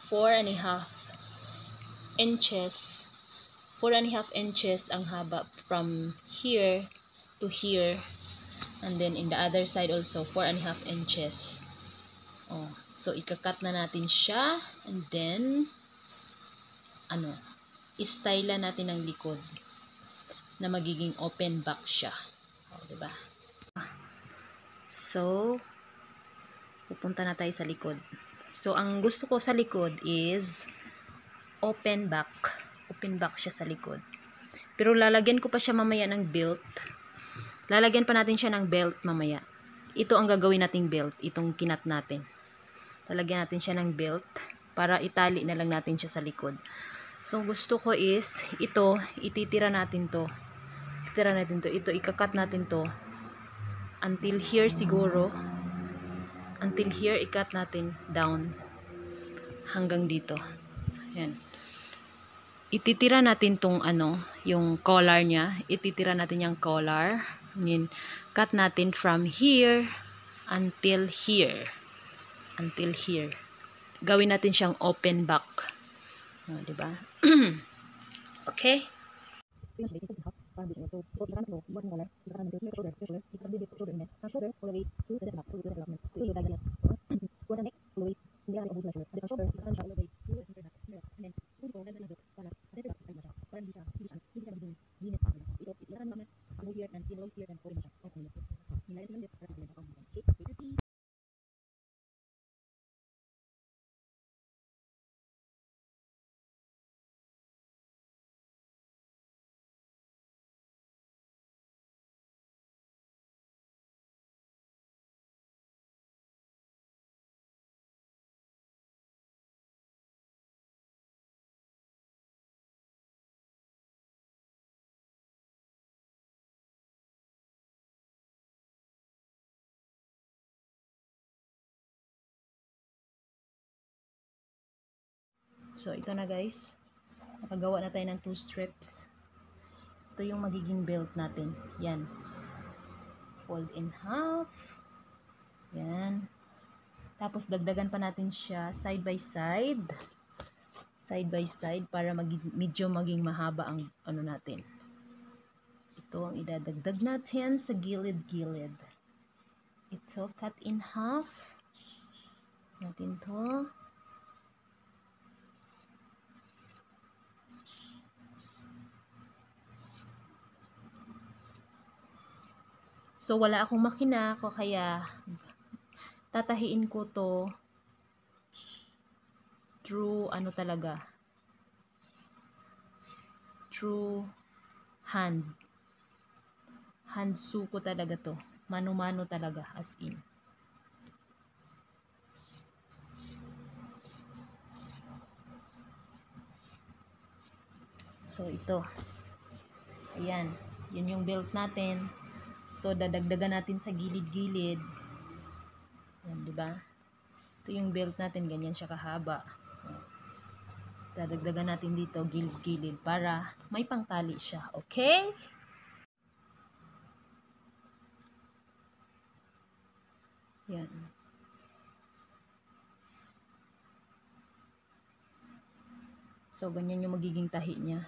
4.5 inches. 4.5 inches ang haba from here to here. And then in the other side also 4.5 inches. Oh, so ikakat na natin siya, and then istyle natin ang likod na magiging open back siya. Oh, 'di ba? So pupunta na tayo sa likod. So ang gusto ko sa likod is open back. Open back siya sa likod. Pero lalagyan ko pa siya mamaya ng belt. Lalagyan pa natin siya ng belt mamaya. Ito ang gagawin nating belt, itong kinat natin. Lalagyan natin siya ng belt para itali na lang natin siya sa likod. So, gusto ko is, ito, ititira natin to. Ito, ikakat natin to. Until here siguro. Until here, ikat natin down. Hanggang dito. Yan. Ititira natin tong yung collar niya. Ititira natin yung collar. Yan. Cut natin from here until here. Until here. Gawin natin siyang open back. Oh, diba? Okay? So, ito na guys. Nakagawa na tayo ng 2 strips. Ito yung magiging belt natin. Yan. Fold in half. Yan. Tapos, dagdagan pa natin siya side by side. Side by side para medyo maging mahaba ang natin. Ito ang idadagdag natin sa gilid-gilid. Ito, cut in half. Natin to. So, wala akong makina ko, kaya tatahiin ko to through through hand. Hand sew ko talaga to. Mano-mano talaga, as in. So, ito. Ayan. Yan yung belt natin. So, dadagdagan natin sa gilid-gilid. Yan, diba? Ito yung belt natin. Ganyan siya kahaba. Dadagdagan natin dito, gilid-gilid, para may pangtali siya. Okay? Yan. So, ganyan yung magiging tahi niya.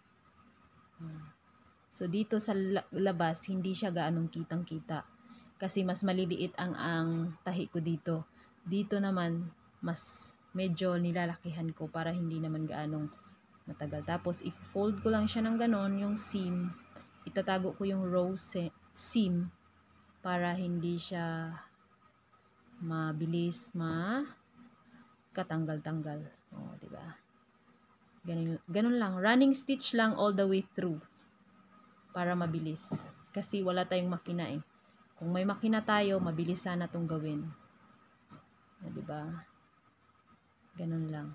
So, dito sa labas, hindi siya gaanong kitang-kita. Kasi mas maliliit ang tahi ko dito. Dito naman, mas medyo nilalakihan ko para hindi naman gaanong matagal. Tapos, i-fold ko lang siya ng ganon, yung seam. Itatago ko yung row seam para hindi siya mabilis katanggal-tanggal. O, diba? Ganun lang. Running stitch lang all the way through. Para mabilis. Kasi wala tayong makina eh. Kung may makina tayo, mabilis sana itong gawin. O, diba? Ganun lang.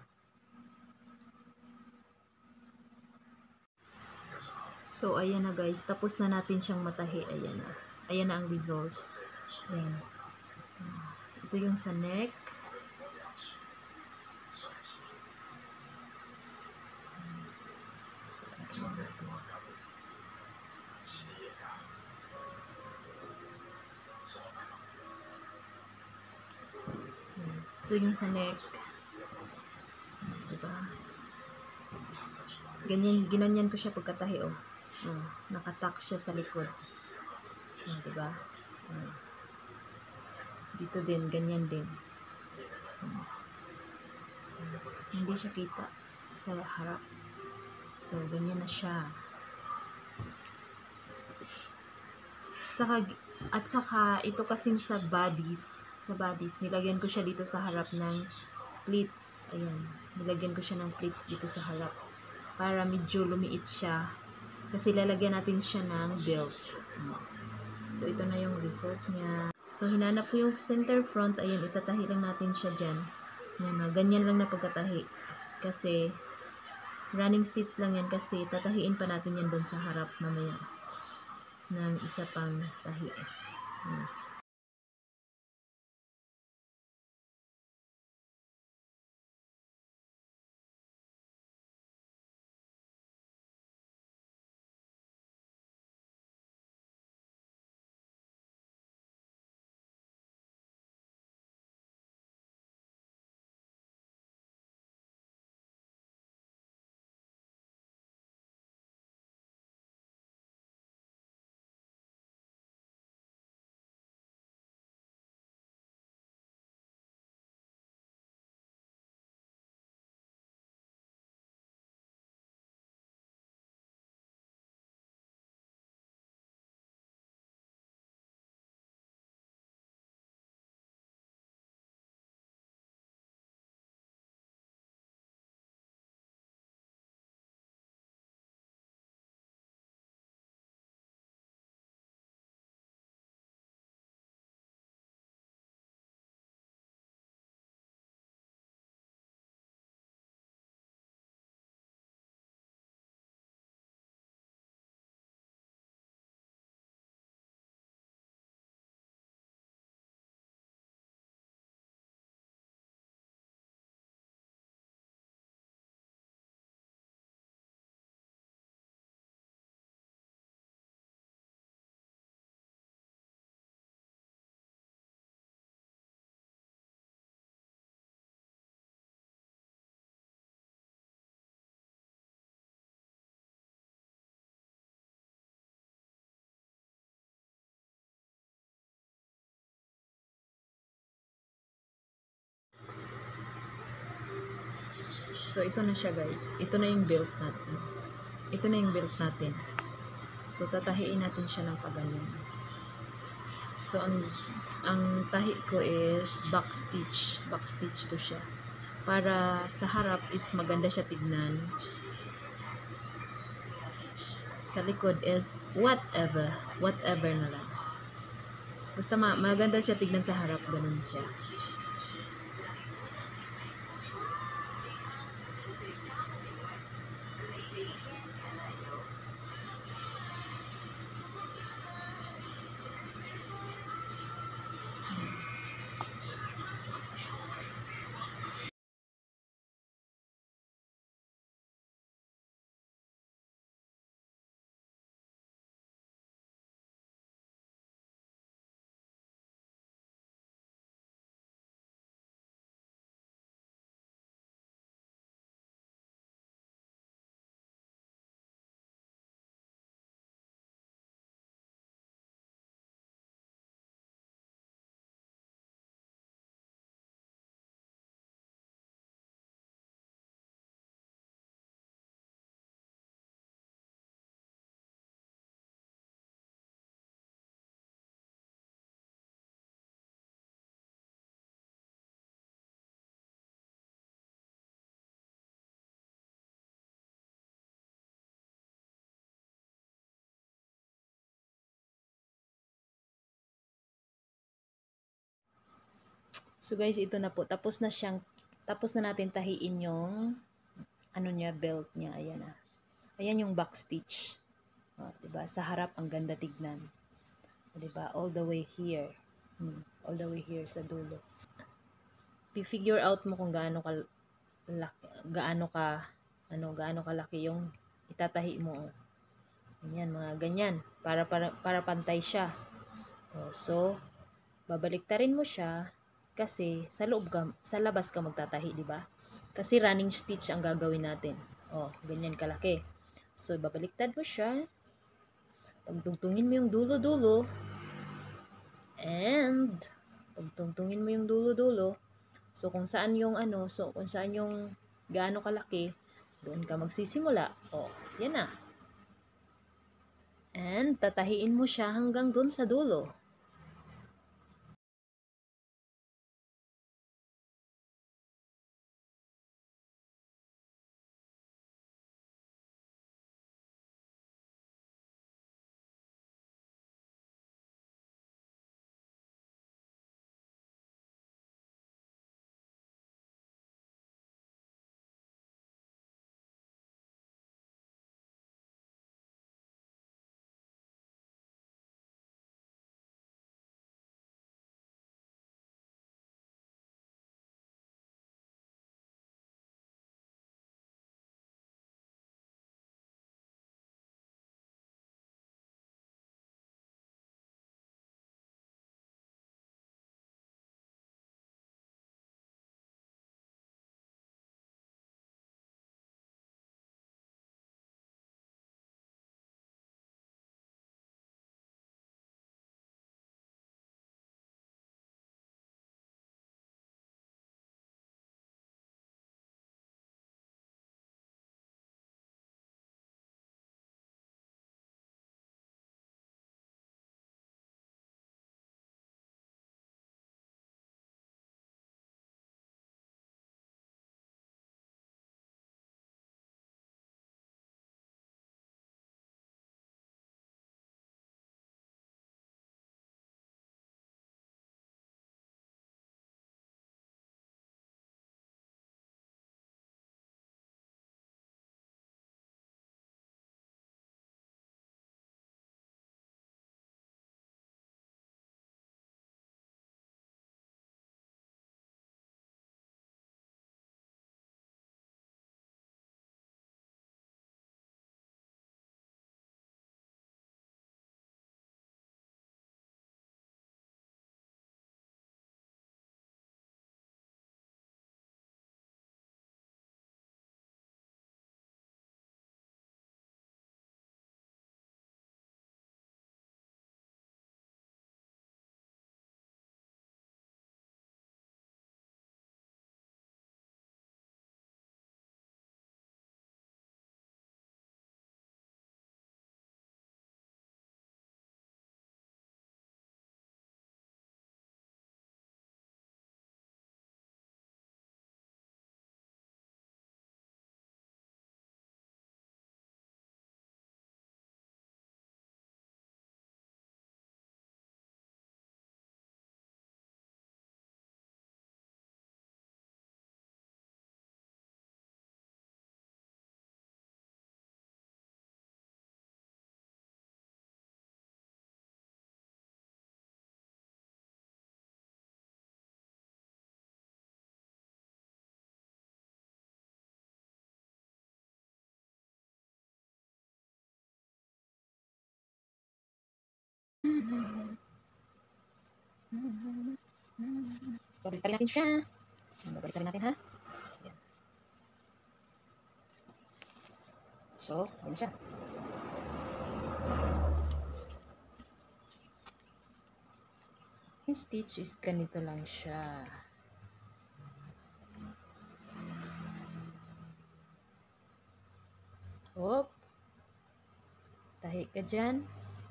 So, ayan na guys. Tapos na natin siyang matahi. Ayan na. Ayan na ang result. Ayan. Ito yung sa neck. So, ito yung sa neck. Diba? Ganyan, ginanyan ko siya pagkatahi, oh. Nakatak siya sa likod. Diba? Dito din, ganyan din. Hindi siya kita sa harap. So, ganyan na siya. At saka, ito kasing sa bodies, nilagyan ko siya dito sa harap ng pleats. Ayan, nilagyan ko siya ng pleats dito sa harap. Para medyo lumiit siya. Kasi lalagyan natin siya ng belt. So, ito na yung result niya. So, hinanap ko yung center front. Ayan, itatahi lang natin siya dyan. Ganyan lang na pagkatahi. Kasi, running stitch lang yan kasi tatahiin pa natin yan doon sa harap mamaya ng isa pang tahi. So, ito na siya guys. Ito na yung belt natin. Ito na yung belt natin. So, tatahiin natin siya ng paganyan. So, ang tahi ko is back stitch. Back stitch to siya. Para sa harap is maganda siya tignan. Sa likod is whatever. Whatever na lang. Basta maganda siya tignan sa harap. Ganun siya. So guys, ito na po. Tapos na natin tahiin yung ano niya, belt niya. Ayan na. Ayan yung back stitch. Diba? Sa harap, ang ganda tignan. Diba? All the way here. All the way here sa dulo. I-figure out mo kung gaano kalaki yung itatahi mo. Ganyan, mga ganyan. Para pantay siya. So, babaliktarin mo siya kasi sa labas ka magtatahi, di ba? Kasi running stitch ang gagawin natin. Oh, ganyan kalaki. So, babaliktad mo siya. Pagtungtungin mo yung dulo-dulo. And, pagtungtungin mo yung dulo-dulo. So, kung saan yung kung saan yung gaano kalaki, doon ka magsisimula. Oh, yan na. And, tatahiin mo siya hanggang doon sa dulo. Babalik natin siya. Babalik natin ha. Yan. So, ganyan siya. Yung stitch is ganito lang siya. Hop. Tahi ka dyan.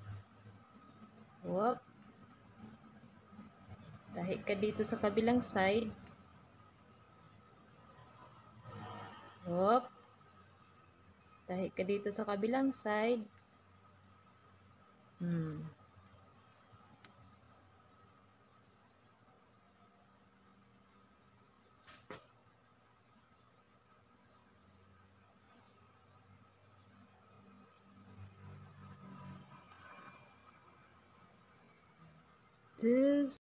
Hop. Tahi ka dito sa kabilang side. Hop. Tahi ka dito sa kabilang side. This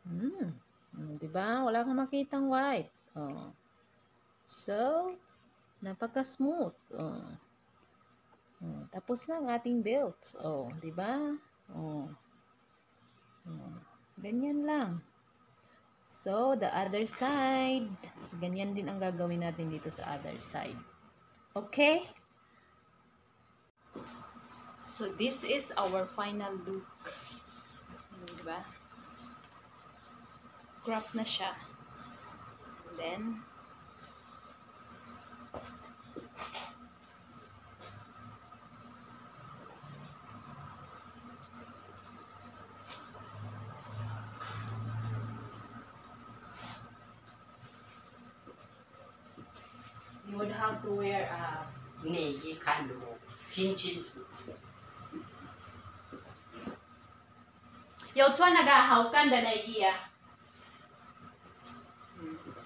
Diba? Wala kang makitang white. Oh. So, napaka-smooth. Oh. Oh. Tapos na ang ating belt. Oh, diba? Oh. Oh. Ganyan lang. So, the other side. Ganyan din ang gagawin natin dito sa other side. Okay? So, this is our final look. Diba? Crop na siya. And then, you would have to wear a ねいかんのピンチ Yo, chwa nagahaw kan da na iya.